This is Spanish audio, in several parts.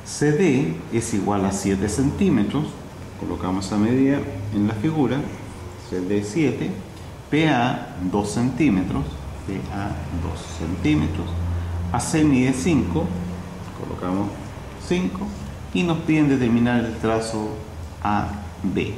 CD es igual a 7 centímetros, colocamos esa medida en la figura, CD 7, PA 2 centímetros, AC mide 5, colocamos 5, y nos piden determinar el trazo AB,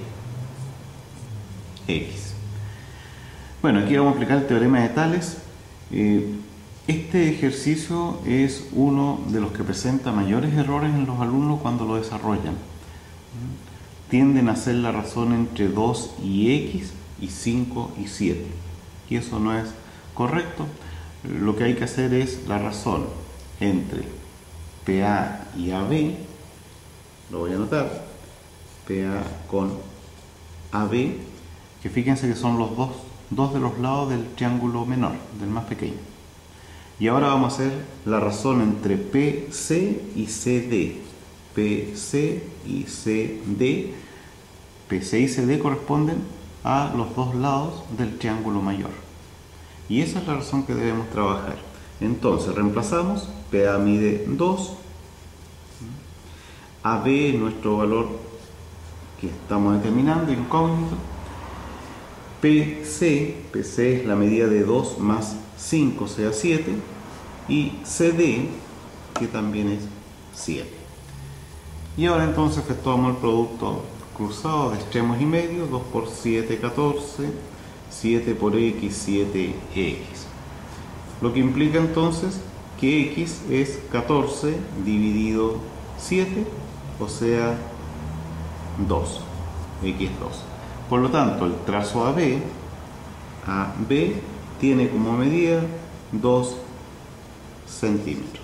X. Bueno, aquí vamos a aplicar el teorema de Tales. Este ejercicio es uno de los que presenta mayores errores en los alumnos cuando lo desarrollan. Tienden a hacer la razón entre 2 y X y 5 y 7. Y eso no es correcto. Lo que hay que hacer es la razón entre PA y AB. Lo voy a anotar. PA con AB, que fíjense que son los dos de los lados del triángulo menor, del más pequeño. Y ahora vamos a hacer la razón entre PC y CD. PC y CD. PC y CD corresponden a los dos lados del triángulo mayor. Y esa es la razón que debemos trabajar. Entonces reemplazamos. PA mide 2. AB es nuestro valor que estamos determinando, incógnito. PC es la medida de 2 más 5, o sea 7, y CD, que también es 7. Y ahora entonces efectuamos el producto cruzado de extremos y medios. 2 por 7, 14, 7 por X, 7X. Lo que implica entonces que X es 14 dividido 7, o sea 2, X 2. Por lo tanto, el trazo AB tiene como medida 2 centímetros.